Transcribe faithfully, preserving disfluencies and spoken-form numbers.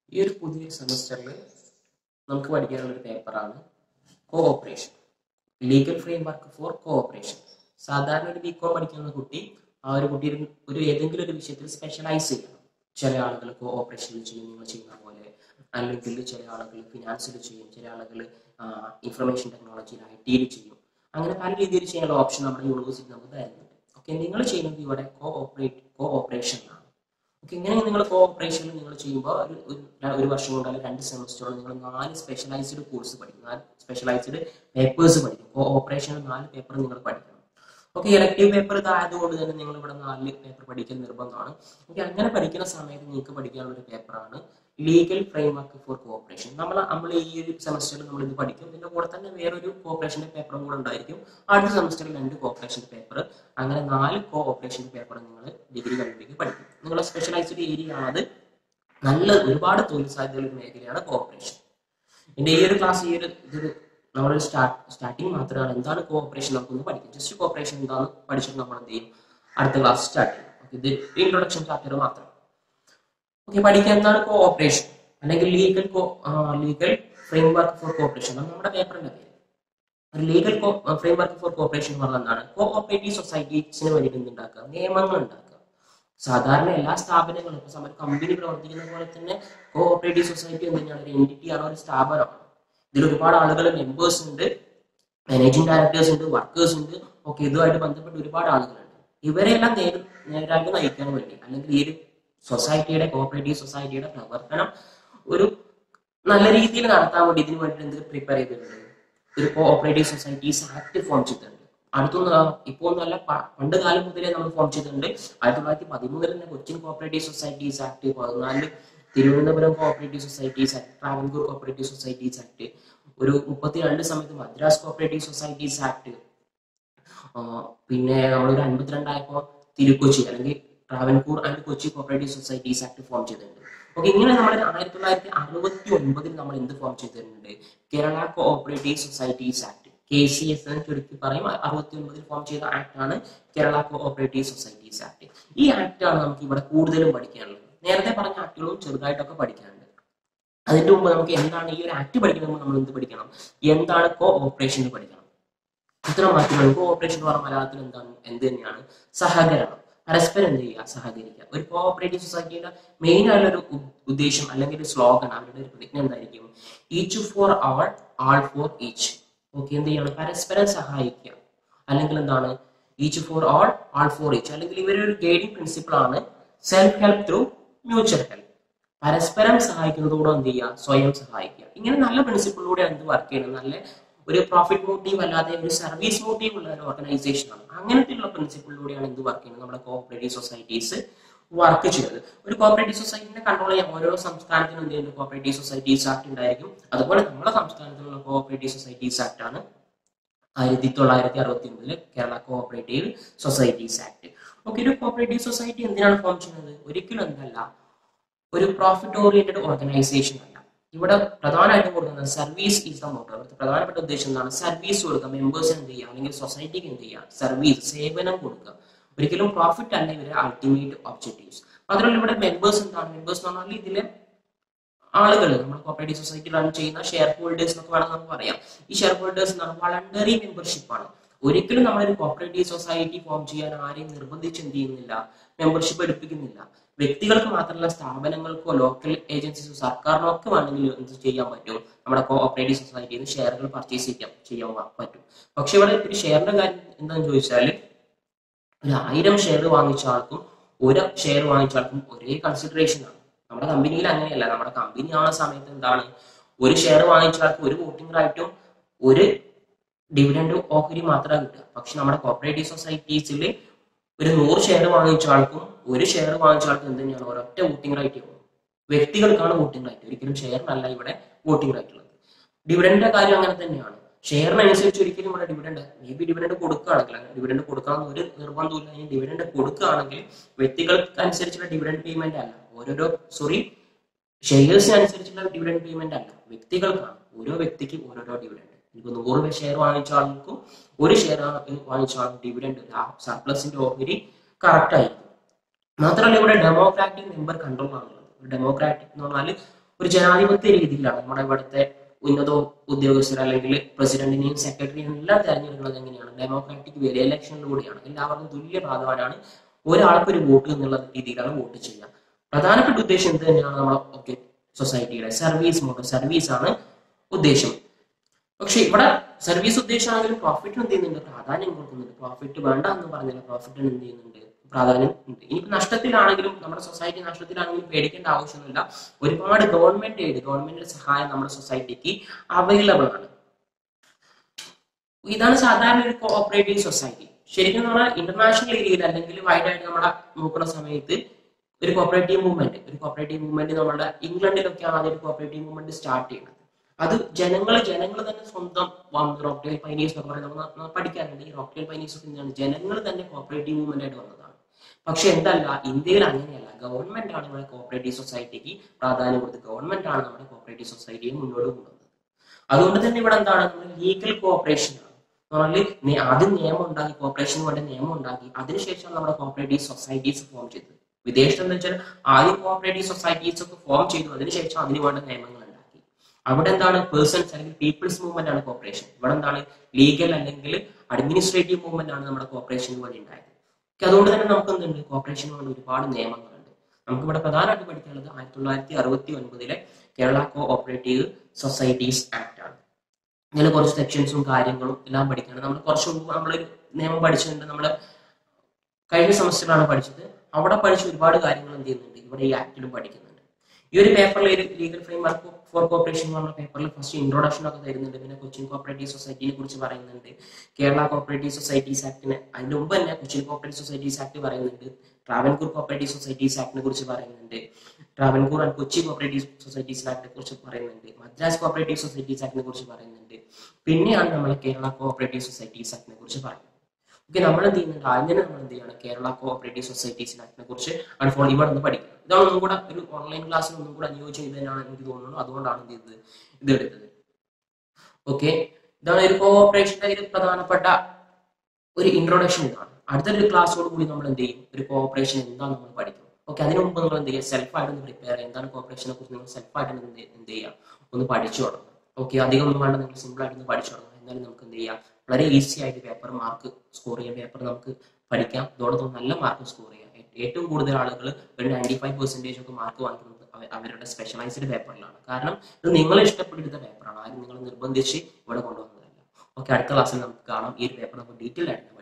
ഈ ഒരു പുതിയ സെമസ്റ്ററിൽ നമുക്ക് പഠിക്കാനുള്ള ഒരു പേപ്പറാണ് cooperation, legal framework for cooperation. സാധാരണ ഒരു ബികോം പഠിക്കുന്ന കുട്ടി ആ ഒരു കുട്ടി ഒരു ഏതെങ്കിലും ഒരു വിഷയത്തിൽ സ്പെഷ്യലൈസ് ചെയ്യണം. ചില ആളുകൾ കോഓപ്പറേഷനിൽ ചെയ്യും, നിങ്ങൾ ചെയ്യുന്ന പോലെ, അല്ലെങ്കിൽ ചില ആളുകൾ ഫിനാൻസിൽ ചെയ്യും, ചില ആളുകൾ ഇൻഫർമേഷൻ ടെക്നോളജിയിൽ ഐ ടിയിൽ ചെയ്യും. അങ്ങനെ പല രീതിയിൽ ചെയ്യാനുള്ള ഓപ്ഷൻ നമ്മുടെ യൂണിവേഴ്സിറ്റി നമുക്ക് തരുന്നുണ്ട്. ഓക്കെ, നിങ്ങൾ ചെയ്യുന്നത് ഇവിടെ കോഓപ്പറേറ്റ് കോഓപ്പറേഷനിലാണ്. ഓക്കെ, ഇങ്ങനെ നിങ്ങൾ കോഓപ്പറേഷനിൽ നിങ്ങൾ ചെയ്യുമ്പോൾ ഒരു വർഷം കൊണ്ട് അല്ലെങ്കിൽ രണ്ട് സെമസ്റ്ററോളം നിങ്ങൾ നാല് സ്പെഷ്യലൈസ്ഡ് കോഴ്സ് പഠിക്കും, നാല് സ്പെഷ്യലൈസ്ഡ് പേപ്പേഴ്സ് പഠിക്കും. കോഓപ്പറേഷനിൽ നാല് പേപ്പർ നിങ്ങൾ പഠിക്കണം. ഓക്കെ, ഇലക്ടീവ് പേപ്പർ ഇതായതുകൊണ്ട് തന്നെ നിങ്ങൾ ഇവിടെ നാല് പേപ്പർ പഠിക്കൽ നിർബന്ധമാണ്. ഓക്കെ, അങ്ങനെ പഠിക്കുന്ന സമയത്ത് നിങ്ങൾക്ക് പഠിക്കാനുള്ള ഒരു പേപ്പറാണ് legal framework for cooperation. നമ്മൾ നമ്മൾ ഈ ഒരു സെമസ്റ്ററിൽ നമ്മൾ ഇത് പഠിക്കും. ഇതിന്റെ കൂടെ തന്നെ വേറൊരു കോഓപ്പറേഷന്റെ പേപ്പറും കൂടെ ഉണ്ടായിരിക്കും. അടുത്ത സെമസ്റ്ററിൽ രണ്ട് കോഓപ്പറേഷൻ പേപ്പർ, അങ്ങനെ നാല് കോഓപ്പറേഷൻ പേപ്പർ നിങ്ങൾ ഡിഗ്രി കഴിയുമ്പോഴേക്ക് പഠിക്കും. നിങ്ങളുടെ സ്പെഷ്യലൈസ്ഡ് ഏരിയ ആണ് അത്. നല്ല ഒരുപാട് തൊഴിൽ സാധ്യതയുള്ള മേഖലയാണ് കോഓപ്പറേഷൻ. എന്റെ ഈ ഒരു ക്ലാസ് ഈ ഒരു ഇതൊരു നമ്മളൊരു സ്റ്റാർട്ട് സ്റ്റാർട്ടിങ് മാത്രമാണ്. എന്താണ് കോഓപ്പറേഷൻ നമുക്കൊന്ന് പഠിക്കും. ജസ്റ്റ് കോഓപ്പറേഷൻ എന്താണെന്ന് പഠിച്ചിട്ട് നമ്മൾ എന്ത് ചെയ്യും, അടുത്ത ക്ലാസ് സ്റ്റാർട്ട് ചെയ്യും. ഓക്കെ, ഇത് ഇൻട്രൊഡക്ഷൻ ചാപ്റ്റർ മാത്രം. ഓക്കെ, പഠിക്കാൻ എന്താണ് കോഓപ്പറേഷൻ അല്ലെങ്കിൽ legal legal framework for cooperation ആണ് നമ്മുടെ പേപ്പറിന്റെ പേര്. ഒരു legal framework for cooperation എന്ന് പറഞ്ഞാൽ എന്താണ്? കോഓപ്പറേറ്റീവ് സൊസൈറ്റീസിന് വേണ്ടിയിട്ട് എന്തുണ്ടാക്കുക, നിയമങ്ങൾ ഉണ്ടാക്കുക. സാധാരണ എല്ലാ സ്ഥാപനങ്ങളും ഇപ്പൊ സമയം കമ്പനി പ്രവർത്തിക്കുന്ന പോലെ തന്നെ കോഓപ്പറേറ്റീവ് സൊസൈറ്റി എന്ന് തന്നെയാണ്, ഒരു എൻറ്റിറ്റി ആണ്, ഒരു സ്ഥാപനമാണ്. ഇതിൽ ഒരുപാട് ആളുകൾ മെമ്പേഴ്സ് ഉണ്ട്, മാനേജിംഗ് ഡയറക്ടേഴ്സ് ഉണ്ട്, വർക്കേഴ്സ് ഉണ്ട്. ഓക്കെ, ഇതുമായിട്ട് ബന്ധപ്പെട്ട് ഒരുപാട് ആളുകളുണ്ട്. ഇവരെല്ലാം നേരെ നേരാക്കി നയിക്കാൻ വേണ്ടി അല്ലെങ്കിൽ ഈ ഒരു സൊസൈറ്റിയുടെ കോഓപ്പറേറ്റീവ് സൊസൈറ്റിയുടെ പ്രവർത്തനം ഒരു നല്ല രീതിയിൽ നടത്താൻ വേണ്ടി ഇതിനു വേണ്ടി എന്ത് പ്രിപ്പയർ ചെയ്തിട്ടുണ്ട്, ഒരു കോഓപ്പറേറ്റീവ് സൊസൈറ്റീസ് ആക്ട് ഫോം ചെയ്തിട്ടുണ്ട്. അടുത്തൊന്ന് ഇപ്പോൾ നല്ല പണ്ട് കാലം മുതലേ നമ്മൾ ഫോം ചെയ്തിട്ടുണ്ട്. ആയിരത്തി തൊള്ളായിരത്തി പതിമൂന്നിൽ തന്നെ കൊച്ചിൻ കോഓപ്പറേറ്റീവ് സൊസൈറ്റീസ് ആക്ട്, പതിനാലില് Thiruvananthapuram cooperative societies act, Travancore cooperative societies act, ഒരു മുപ്പത്തിരണ്ട് സമയത്ത് മദ്രാസ് കോഓപ്പറേറ്റീവ് സൊസൈറ്റീസ് ആക്ട്, പിന്നെ നമ്മളൊരു അൻപത്തിരണ്ടായപ്പോൾ തിരുക്കൊച്ചി അല്ലെങ്കിൽ Travancore and Kochi cooperative societies act form ചെയ്തിട്ടുണ്ട്. ഓക്കെ, ഇങ്ങനെ നമ്മൾ ആയിരത്തി തൊള്ളായിരത്തി അറുപത്തി ഒൻപതിൽ നമ്മൾ എന്ത് ഫോം ചെയ്തിട്ടുണ്ട്, Kerala cooperative societies act, K C S എന്ന് ചുരുക്കി പറയും. അറുപത്തി ഒൻപതിൽ ഫോം ചെയ്ത ആക്ട് ആണ് കേരള കോഓപ്പറേറ്റീവ് സൊസൈറ്റീസ് ആക്ട്. ഈ ആക്ട് ആണ് നമുക്ക് ഇവിടെ കൂടുതലും പഠിക്കാനുള്ളത്. നേരത്തെ പറഞ്ഞ ആക്ടുകളും ചെറുതായിട്ടൊക്കെ പഠിക്കാനുണ്ട്. അതിന്റെ മുമ്പ് നമുക്ക് എന്താണ് ഈ ഒരു ആക്ട് പഠിക്കണമെങ്കിൽ നമ്മൾ എന്ത് പഠിക്കണം, എന്താണ് കോഓപ്പറേഷൻ പഠിക്കണം. ഇത്തരം മാറ്റങ്ങൾ കോഓപ്പറേഷൻ എന്ന് പറഞ്ഞ മലയാളത്തിൽ എന്താണ് എന്ത് തന്നെയാണ്, സഹകരണം, പരസ്പരം എന്ത് ചെയ്യുക, സഹകരിക്കുക. ഒരു കോഓപ്പറേറ്റീവ് സൊസൈറ്റിയുടെ മെയിൻ ആയിട്ടുള്ള ഒരു ഉദ്ദേശം അല്ലെങ്കിൽ ഒരു സ്ലോഗൻ, അവരുടെ ഒരു പ്രതിജ്ഞ എന്തായിരിക്കും, each for all, all for each. Okay, എന്ത് ചെയ്യണം, പരസ്പരം സഹായിക്കുക. അല്ലെങ്കിൽ എന്താണ്, each for all, all for each. അല്ലെങ്കിൽ ഇവരുടെ ഒരു ഗൈഡിങ് പ്രിൻസിപ്പിൾ ആണ് self help through mutual help. പരസ്പരം സഹായിക്കുന്നതോടെ എന്ത് ചെയ്യുക, സ്വയം സഹായിക്കുക. ഇങ്ങനെ നല്ല പ്രിൻസിപ്പിളിലൂടെ എന്ത് വർക്ക് ചെയ്യണം, നല്ല ഒരു പ്രോഫിറ്റ് മോട്ടീവ് അല്ലാതെ ഒരു സർവീസ് മോട്ടീവ് ഉള്ള ഒരു ഓർഗനൈസേഷൻ ആണ്. അങ്ങനത്തെയുള്ള പ്രിൻസിപ്പിളിലൂടെയാണ് എന്ത് വർക്ക് ചെയ്യുന്നത്, നമ്മുടെ കോഓപ്പറേറ്റീവ് സൊസൈറ്റീസ് വർക്ക് ചെയ്യുന്നത്. ഒരു കോഓപ്പറേറ്റീവ് സൊസൈറ്റിനെ കൺട്രോൾ ചെയ്യാൻ ഓരോ സംസ്ഥാനത്തിനും എന്ത് ചെയ്യുന്നത്, കോഓപ്പറേറ്റീവ് സൊസൈറ്റീസ് ആക്ട് ഉണ്ടായിരിക്കും. അതുപോലെ നമ്മുടെ സംസ്ഥാനത്തിലുള്ള കോഓപ്പറേറ്റീവ് സൊസൈറ്റീസ് ആക്ട് ആണ് ആയിരത്തി തൊള്ളായിരത്തി അറുപത്തി ഒമ്പതില് Kerala cooperative societies act. Okay, ഒരു കോഓപ്പറേറ്റീവ് സൊസൈറ്റി എന്തിനാണ് ഫോം ചെയ്യുന്നത്, ഒരിക്കലും എന്തല്ല ഒരു പ്രോഫിറ്റ് ഓറിയന്റഡ് ഓർഗനൈസേഷൻ അല്ല. ഇവിടെ പ്രധാനമായിട്ടും കൊടുക്കുന്നത് സർവീസ് ഈസ് ദ മോട്ടോ. ഇവിടുത്തെ പ്രധാനപ്പെട്ട ഉദ്ദേശം എന്താണ്, സർവീസ് കൊടുക്കുക. മെമ്പേഴ്സിന് എന്ത് ചെയ്യുക, അല്ലെങ്കിൽ സൊസൈറ്റിക്ക് എന്ത് ചെയ്യുക, സർവീസ്, സേവനം കൊടുക്കുക. ഒരിക്കലും പ്രോഫിറ്റ് അല്ല ഇവരെ അൾട്ടിമേറ്റ് ഒബ്ജക്റ്റീവ്സ്. മാത്രമല്ല ഇവിടെ മെമ്പേഴ്സ് എന്താണ്, മെമ്പേഴ്സ് എന്ന് പറഞ്ഞാൽ ഇതിലെ ആളുകൾ, നമ്മുടെ കോഓപ്പറേറ്റീവ് സൊസൈറ്റി റൺ ചെയ്യുന്ന ഷെയർ ഹോൾഡേഴ്സ് എന്നൊക്കെ വേണമെങ്കിൽ നമുക്ക് പറയാം. ഈ ഷെയർ ഹോൾഡേഴ്സ് എന്താണ്, വളണ്ടറി മെമ്പർഷിപ്പ് ആണ്. ഒരിക്കലും നമ്മളൊരു കോഓപ്പറേറ്റീവ് സൊസൈറ്റി ഫോം ചെയ്യാൻ ആരെയും നിർബന്ധിച്ച് എന്ത് ചെയ്യുന്നില്ല, മെമ്പർഷിപ്പ് എടുപ്പിക്കുന്നില്ല. വ്യക്തികൾക്ക് മാത്രമല്ല, സ്ഥാപനങ്ങൾക്കോ ലോക്കൽ ഏജൻസീസോ സർക്കാരിനോ ഒക്കെ വേണമെങ്കിൽ എന്ത് ചെയ്യാൻ പറ്റും, നമ്മുടെ കോഓപ്പറേറ്റീവ് സൊസൈറ്റിയിൽ നിന്ന് ഷെയറുകൾ പർച്ചേസ് ചെയ്യാൻ ചെയ്യാൻ പറ്റും. പക്ഷെ ഇവിടെ ഒരു ഷെയറിന്റെ കാര്യം എന്താണെന്ന് ചോദിച്ചാൽ, ഒരു ആയിരം ഷെയർ വാങ്ങിച്ച ആൾക്കും ഒരു ഷെയർ വാങ്ങിച്ച ആൾക്കും ഒരേ കൺസിഡറേഷൻ ആണ്. നമ്മുടെ കമ്പനിയിൽ അങ്ങനെയല്ല. നമ്മുടെ കമ്പനി ആവുന്ന സമയത്ത് എന്താണ്, ഒരു ഷെയർ വാങ്ങിച്ച ആൾക്ക് ഒരു വോട്ടിംഗ് റൈറ്റും ഒരു ഡിവിഡൻഡ് ഓഹരി മാത്രമാണ് കിട്ടുക. പക്ഷെ നമ്മുടെ കോഓപ്പറേറ്റീവ് സൊസൈറ്റീസിൽ ഒരു നൂറ് ഷെയർ വാങ്ങിച്ച ആൾക്കും ഒരു ഷെയർ വാങ്ങിച്ച ആൾക്കും എന്ത് തന്നെയാണ്, ഒരൊറ്റ വോട്ടിംഗ് റൈറ്റ്. വ്യക്തികൾക്കാണ് വോട്ടിംഗ് റൈറ്റ്, ഒരിക്കലും ഷെയറിനല്ല ഇവിടെ വോട്ടിംഗ് റൈറ്റ് ഉള്ളത്. ഡിവിഡൻഡിന്റെ കാര്യം അങ്ങനെ തന്നെയാണ്. ഷെയറിനനുസരിച്ച് ഒരിക്കലും ഇവിടെ ഡിവിഡൻഡ് മേ ബി ഡിവിഡൻഡ് കൊടുക്കുകയാണെങ്കിൽ, ഡിവിഡൻഡ് കൊടുക്കാമെന്ന് ഒരു നിർബന്ധമില്ല. ഈ ഡിവിഡൻഡ് കൊടുക്കുകയാണെങ്കിൽ വ്യക്തികൾക്ക് അനുസരിച്ചുള്ള ഡിവിഡൻഡ് പേയ്മെന്റ് അല്ല, ഓരോരോ സോറി ഷെയർസിന് അനുസരിച്ചുള്ള ഡിവിഡൻഡ് പേയ്മെന്റ് അല്ല, വ്യക്തികൾക്കാണ്. ഓരോ വ്യക്തിക്ക് ഓരോരോ ഡിവിഡൻഡ്. ഇപ്പൊ നൂറ് ഷെയർ വാങ്ങിച്ച ആൾക്കും ഒരു ഷെയർ വാങ്ങിച്ച ആൾക്കും ഡിവിഡൻഡ് സർപ്ലസിന്റെ ഓഹരി കറക്റ്റ് ആയിരിക്കും. മാത്രമല്ല ഇവിടെ ഡെമോക്രാറ്റിക് മെമ്പർ കൺട്രോൾ ആണുള്ളത്. ഡെമോക്രാറ്റിക് എന്ന് പറഞ്ഞാൽ ഒരു ജനാധിപത്യ രീതിയിലാണ് നമ്മുടെ ഇവിടുത്തെ ഉന്നത ഉദ്യോഗസ്ഥർ അല്ലെങ്കിൽ പ്രസിഡന്റിനെയും സെക്രട്ടറിയും എല്ലാം തെരഞ്ഞെടുക്കുന്നത് എങ്ങനെയാണ്? ഡെമോക്രാറ്റിക് വേല ഇലക്ഷനിലൂടെയാണ്. എല്ലാവർക്കും തുല്യ പ്രാധാന്യമാണ്. ഒരാൾക്ക് ഒരു വോട്ട് എന്നുള്ള രീതിയിലാണ് വോട്ട് ചെയ്യുക. പ്രധാനപ്പെട്ട ഉദ്ദേശം എന്ത് തന്നെയാണ്? നമ്മുടെ സൊസൈറ്റിയുടെ സർവീസ് മോഡൽ, സർവീസ് ആണ് ഉദ്ദേശം. പക്ഷെ ഇവിടെ സർവീസ് ഉദ്ദേശമാണെങ്കിലും പ്രോഫിറ്റിന് എന്ത് ചെയ്യുന്നുണ്ട്? പ്രാധാന്യം കൊടുക്കുന്നുണ്ട്. പ്രോഫിറ്റ് വേണ്ട എന്ന് പറഞ്ഞില്ല, പ്രോഫിറ്റിന് എന്ത് ചെയ്യുന്നുണ്ട്? പ്രാധാന്യം ഉണ്ട്. ഇനിയിപ്പോ നഷ്ടത്തിലാണെങ്കിലും, നമ്മുടെ സൊസൈറ്റി നഷ്ടത്തിലാണെങ്കിലും പേടിക്കേണ്ട ആവശ്യമൊന്നുമില്ല. ഒരുപാട് ഗവൺമെന്റ് എയ്ഡ്, ഗവൺമെന്റിന്റെ സഹായം നമ്മുടെ സൊസൈറ്റിക്ക് അവൈലബിൾ ആണ്. ഇതാണ് സാധാരണ ഒരു കോഓപ്പറേറ്റീവ് സൊസൈറ്റി. ശരിക്കും നമ്മൾ ഇന്റർനാഷണൽ ഏരിയയിൽ അല്ലെങ്കിൽ വൈഡായിട്ട് നമ്മളെ നോക്കുന്ന സമയത്ത് ഒരു കോപ്പറേറ്റീവ് മൂവ്മെന്റ് ഒരു കോപ്പറേറ്റീവ് മൂവ്മെന്റ് നമ്മുടെ ഇംഗ്ലണ്ടിലൊക്കെയാണ് ആദ്യം ഒരു കോപ്പറേറ്റീവ് മൂവ്മെന്റ് സ്റ്റാർട്ട് ചെയ്യുന്നത്. അത് ജനങ്ങൾ ജനങ്ങൾ തന്നെ സ്വന്തം റോക്ടെയിൽ പൈനീസ് എന്ന് പറയുന്നത് നമ്മൾ പഠിക്കാറുണ്ട്. ഈ റോക്ടെയിൽ പൈനീസ് ഒക്കെ എന്താണ്? ജനങ്ങൾ തന്നെ കോപ്പറേറ്റീവ് മൂവ്മെന്റ് ആയിട്ട് വന്നതാണ്. പക്ഷെ എന്തല്ല, ഇന്ത്യയിൽ അങ്ങനെയല്ല. ഗവൺമെന്റ് ആണ് നമ്മുടെ കോപ്പറേറ്റീവ് സൊസൈറ്റിക്ക് പ്രാധാന്യം കൊടുത്തത്. ഗവൺമെന്റ് ആണ് നമ്മുടെ കോപ്പറേറ്റീവ് സൊസൈറ്റിയെ മുന്നോട്ട് കൊണ്ടുവന്നത്. അതുകൊണ്ട് തന്നെ ഇവിടെ എന്താണ്? ലീഗൽ കോപ്പറേഷൻ ആണ്. നമ്മള് ആദ്യം നിയമം ഉണ്ടാക്കി, കോപ്പറേഷന് വേണ്ടി നിയമം ഉണ്ടാക്കി, അതിനുശേഷം നമ്മുടെ കോപ്പറേറ്റീവ് സൊസൈറ്റീസ് ഫോം ചെയ്തത്. വിദേശത്ത് എന്ന് വെച്ചാൽ ആദ്യം കോപ്പറേറ്റീവ് സൊസൈറ്റീസ് ഒക്കെ ഫോം ചെയ്തു, അതിനുശേഷം അതിന് വേണ്ട നിയമങ്ങൾ ഉണ്ടാക്കി. അവിടെ എന്താണ്? പേഴ്സൺസ് അല്ലെങ്കിൽ പീപ്പിൾസ് മൂവ്മെന്റ് ആണ് കോപ്പറേഷൻ. ഇവിടെ എന്താണ്? ലീഗൽ അല്ലെങ്കിൽ അഡ്മിനിസ്ട്രേറ്റീവ് മൂവ്മെന്റ് ആണ് നമ്മുടെ കോപ്പറേഷന് വേണ്ടി ഉണ്ടായത്. അതുകൊണ്ട് തന്നെ നമുക്ക് എന്തുണ്ട്? കോപ്പറേഷന് വേണ്ടി ഒരുപാട് നിയമങ്ങളുണ്ട്. നമുക്ക് ഇവിടെ പ്രധാനമായിട്ട് പഠിക്കാനുള്ളത് ആയിരത്തി തൊള്ളായിരത്തി അറുപത്തി ഒൻപതിലെ Kerala cooperative societies act ആണ്. ഇങ്ങനെ കുറച്ച് സെക്ഷൻസും കാര്യങ്ങളും എല്ലാം പഠിക്കാണ്. നമ്മൾ കുറച്ച് മുമ്പ് നമ്മളൊരു നിയമം പഠിച്ചിട്ടുണ്ട്. നമ്മൾ കഴിഞ്ഞ സെമസ്റ്ററിലാണ് പഠിച്ചത്. അവിടെ പഠിച്ച ഒരുപാട് കാര്യങ്ങൾ എന്ത് ചെയ്യുന്നുണ്ട്? ഇവിടെ ഈ ആക്ടിലും പഠിക്കുന്നുണ്ട്. ഈ ഒരു പേപ്പറിൽ ലീഗൽ ഫ്രെയിംവർക്ക് ഫോർ കോപ്പറേഷൻ എന്ന് പറഞ്ഞ പേപ്പറിൽ ഫസ്റ്റ് ഇൻട്രോഡക്ഷൻ ഒക്കെ തരുന്നുണ്ട്. പിന്നെ കൊച്ചിൻ കോപ്പറേറ്റീവ് സൊസൈറ്റിനെ കുറിച്ച് പറയുന്നുണ്ട്. കേരള കോപ്പറേറ്റീവ് സൊസൈറ്റീസ് ആക്ടിന് അതിന് മുമ്പ് തന്നെ കൊച്ചിൻ കോപ്പറേറ്റീവ് സൊസൈറ്റീസ് ആക്ട് പറയുന്നുണ്ട്. ട്രാവൻകൂർ കോപ്പറേറ്റീവ് സൊസൈറ്റീസ് ആക്ടിനെ കുറിച്ച് പറയുന്നുണ്ട്. Travancore and Kochi cooperative societies ആക്ടിനെ കുറിച്ച് പറയുന്നുണ്ട്. മദ്രാസ് കോപ്പറേറ്റീവ് സൊസൈറ്റീസ് ആക്ടിനെ കുറിച്ച് പറയുന്നുണ്ട്. പിന്നെയാണ് നമ്മൾ കേരള കോപ്പറേറ്റീവ് സൊസൈറ്റീസ് ആക്ടിനെ കുറിച്ച് പറയുന്നത്. ഓക്കെ, നമ്മൾ എന്ത് ചെയ്യുന്നുണ്ട്? അങ്ങനെ നമ്മൾ എന്ത് ചെയ്യണം? കേരള കോഓപ്പറേറ്റീവ് സൊസൈറ്റീസ് ആക്ടിനെ കുറിച്ച് അൺഫോൾ ഇവിടെ നിന്ന് പഠിക്കണം. ഇതാണ് ഒന്നും കൂടെ ഒരു ഓൺലൈൻ ക്ലാസ്സിൽ ഒന്നും കൂടെ അനുയോജ്യം ചെയ്തതിനാണ് എനിക്ക് തോന്നുന്നത്. അതുകൊണ്ടാണ് എന്ത് ചെയ്തത് ഇത് എടുത്തത്. ഓക്കെ, ഇതാണ് ഒരു കോഓപ്പറേഷന്റെ ഒരു പ്രധാനപ്പെട്ട ഒരു ഇൻട്രൊഡക്ഷൻ. ഇതാണ്. അടുത്തൊരു ക്ലാസ്സോട് കൂടി നമ്മൾ എന്ത് ചെയ്യും? ഒരു കോഓപ്പറേഷൻ എന്താണ് നമ്മൾ പഠിക്കും. ഓക്കെ, അതിനു മുമ്പ് നിങ്ങൾ എന്ത് ചെയ്യുക? സെൽഫായിട്ട് ഒന്ന് പ്രിപ്പയർ ചെയ്യുക. എന്താണ് കോഓപ്പറേഷനെ കുറിച്ച് നിങ്ങൾ സെൽഫായിട്ട് എന്ത് എന്ത് ചെയ്യുക? ഒന്ന് പഠിച്ചു തുടങ്ങും. ഓക്കെ, അധികം ഒന്നും വേണ്ട, നിങ്ങൾ സിമ്പിൾ ആയിട്ട് ഒന്ന് പഠിച്ചു തുടങ്ങും. എന്നാലും നമുക്ക് എന്ത് ചെയ്യാം? വളരെ ഈസി ആയിട്ട് പേപ്പർ മാർക്ക് സ്കോർ ചെയ്യാൻ പേപ്പർ നമുക്ക് പഠിക്കാം. അതോടൊപ്പം നല്ല മാർക്ക് സ്കോർ ചെയ്യാം. ഏറ്റവും കൂടുതൽ ആളുകൾ ഒരു നയൻറ്റി ഫൈവ് പെർസെന്റേജ് ഒക്കെ മാർക്ക് വാങ്ങിക്കുന്നത് അവരുടെ സ്പെഷ്യലൈസ്ഡ് പേപ്പറിലാണ്. കാരണം ഇത് നിങ്ങൾ ഇഷ്ടപ്പെടുന്ന പേപ്പറാണ്. ആരും നിങ്ങൾ നിർബന്ധിച്ച് ഇവിടെ കൊണ്ടുവന്നതല്ല. ഓക്കെ, അടുത്ത ക്ലാസ്സിൽ നമുക്ക് കാണാം. ഈ ഒരു പേപ്പർ നമുക്ക് ഡീറ്റെയിൽ ആയിട്ട്